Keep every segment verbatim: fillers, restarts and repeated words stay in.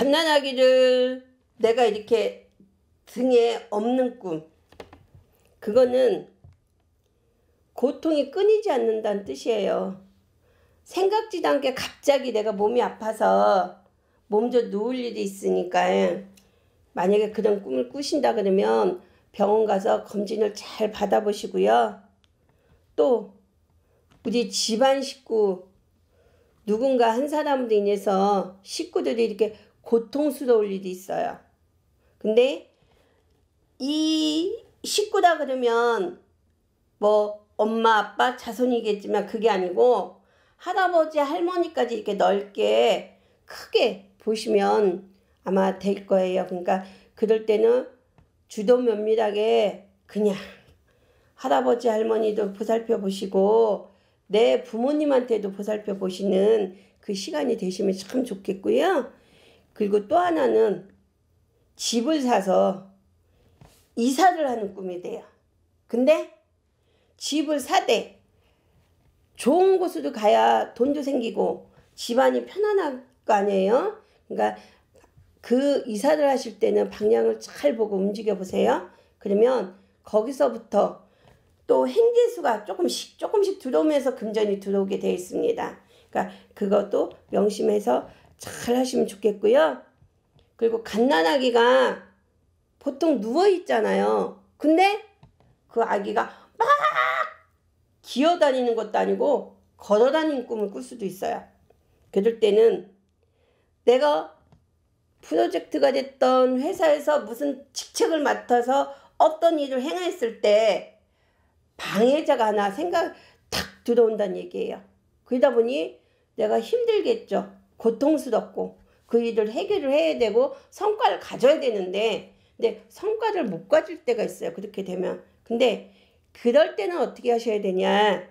갓난아기를 내가 이렇게 등에 업는 꿈, 그거는 고통이 끊이지 않는다는 뜻이에요. 생각지도 않게 갑자기 내가 몸이 아파서 몸져 누울 일이 있으니까, 만약에 그런 꿈을 꾸신다 그러면 병원 가서 검진을 잘 받아보시고요. 또 우리 집안 식구, 누군가 한 사람으로 인해서 식구들이 이렇게 고통스러울 일이 있어요. 근데 이 식구다 그러면 뭐 엄마 아빠 자손이겠지만 그게 아니고 할아버지 할머니까지 이렇게 넓게 크게 보시면 아마 될 거예요. 그러니까 그럴 때는 주도 면밀하게 그냥 할아버지 할머니도 보살펴 보시고 내 부모님한테도 보살펴 보시는 그 시간이 되시면 참 좋겠고요. 그리고 또 하나는 집을 사서 이사를 하는 꿈이 돼요. 근데 집을 사되 좋은 곳으로 가야 돈도 생기고 집안이 편안할 거 아니에요. 그러니까 그 이사를 하실 때는 방향을 잘 보고 움직여 보세요. 그러면 거기서부터 또 행재수가 조금씩 조금씩 들어오면서 금전이 들어오게 되어 있습니다. 그러니까 그것도 명심해서 잘 하시면 좋겠고요. 그리고 갓난아기가 보통 누워 있잖아요. 근데 그 아기가 막 기어다니는 것도 아니고 걸어다니는 꿈을 꿀 수도 있어요. 그럴 때는 내가 프로젝트가 됐던 회사에서 무슨 직책을 맡아서 어떤 일을 행했을 때 방해자가 하나 생각 탁 들어온다는 얘기예요. 그러다 보니 내가 힘들겠죠. 고통스럽고 그 일을 해결을 해야 되고 성과를 가져야 되는데 근데 성과를 못 가질 때가 있어요. 그렇게 되면. 근데 그럴 때는 어떻게 하셔야 되냐,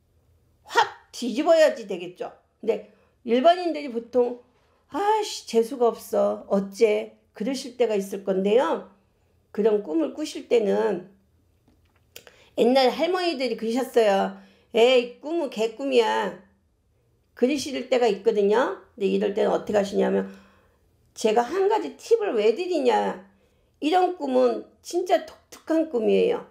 확 뒤집어야지 되겠죠. 근데 일반인들이 보통 아씨 재수가 없어 어째 그러실 때가 있을 건데요. 그런 꿈을 꾸실 때는 옛날 할머니들이 그러셨어요. 에이 꿈은 개꿈이야 그러실 때가 있거든요. 근데 이럴 때는 어떻게 하시냐면, 제가 한 가지 팁을 왜 드리냐, 이런 꿈은 진짜 독특한 꿈이에요.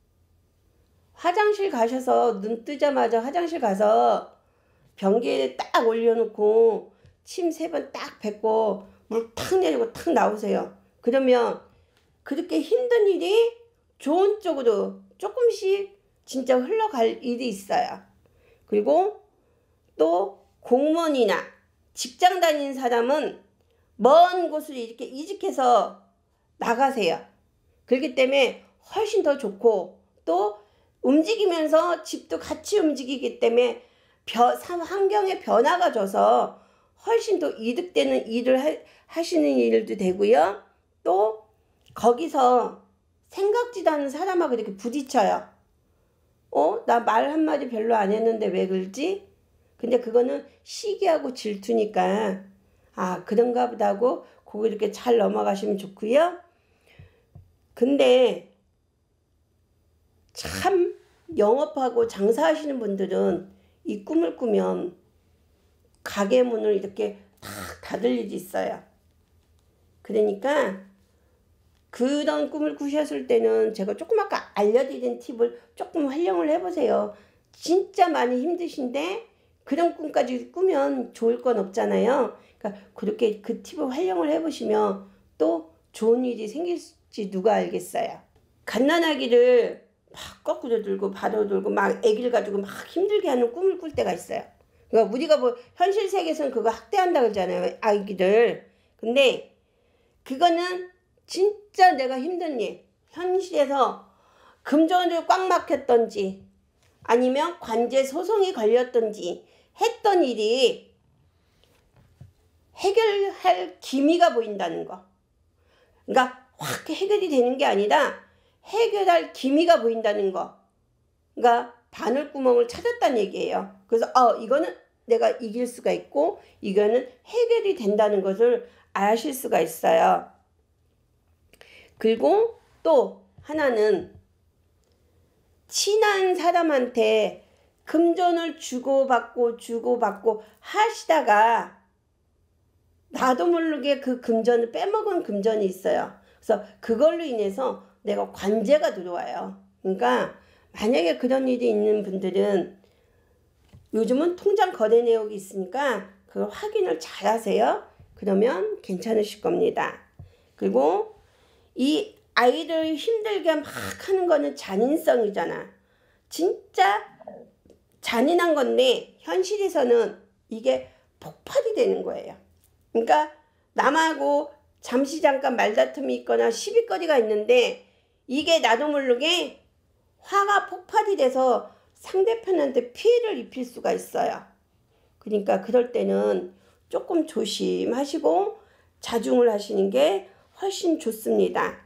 화장실 가셔서 눈 뜨자마자 화장실 가서 변기에 딱 올려놓고 침 세 번 딱 뱉고 물 탁 내리고 탁 나오세요. 그러면 그렇게 힘든 일이 좋은 쪽으로 조금씩 진짜 흘러갈 일이 있어요. 그리고 또 공무원이나 직장 다니는 사람은 먼 곳으로 이렇게 이직해서 나가세요. 그렇기 때문에 훨씬 더 좋고 또 움직이면서 집도 같이 움직이기 때문에 벼, 환경의 변화가 줘서 훨씬 더 이득되는 일을 하, 하시는 일도 되고요. 또 거기서 생각지도 않은 사람하고 이렇게 부딪혀요. 어? 나 말 한마디 별로 안 했는데 왜 그러지? 근데 그거는 시기하고 질투니까 아 그런가 보다 하고 그거 이렇게 잘 넘어가시면 좋고요. 근데 참 영업하고 장사하시는 분들은 이 꿈을 꾸면 가게 문을 이렇게 탁 닫을 일이 있어요. 그러니까 그런 꿈을 꾸셨을 때는 제가 조금 아까 알려드린 팁을 조금 활용을 해보세요. 진짜 많이 힘드신데 그런 꿈까지 꾸면 좋을 건 없잖아요. 그러니까 그렇게 그 팁을 활용을 해보시면 또 좋은 일이 생길지 누가 알겠어요. 갓난아기를 막 거꾸로 들고 바로 들고 막 애기를 가지고 막 힘들게 하는 꿈을 꿀 때가 있어요. 그러니까 우리가 뭐 현실 세계에서는 그거 학대한다 그러잖아요, 아기들. 근데 그거는 진짜 내가 힘든 일, 현실에서 금전을 꽉 막혔던지 아니면 관제 소송이 걸렸던지 했던 일이 해결할 기미가 보인다는 거. 그러니까 확 해결이 되는 게 아니라 해결할 기미가 보인다는 거. 그러니까 바늘구멍을 찾았다는 얘기예요. 그래서 어 이거는 내가 이길 수가 있고 이거는 해결이 된다는 것을 아실 수가 있어요. 그리고 또 하나는 친한 사람한테 금전을 주고받고 주고받고 하시다가 나도 모르게 그 금전을 빼먹은 금전이 있어요. 그래서 그걸로 인해서 내가 관제가 들어와요. 그러니까 만약에 그런 일이 있는 분들은 요즘은 통장 거래 내역이 있으니까 그걸 확인을 잘 하세요. 그러면 괜찮으실 겁니다. 그리고 이 아이를 힘들게 막 하는 거는 잔인성이잖아. 진짜 잔인한 건데 현실에서는 이게 폭발이 되는 거예요. 그러니까 남하고 잠시 잠깐 말다툼이 있거나 시비거리가 있는데 이게 나도 모르게 화가 폭발이 돼서 상대편한테 피해를 입힐 수가 있어요. 그러니까 그럴 때는 조금 조심하시고 자중을 하시는 게 훨씬 좋습니다.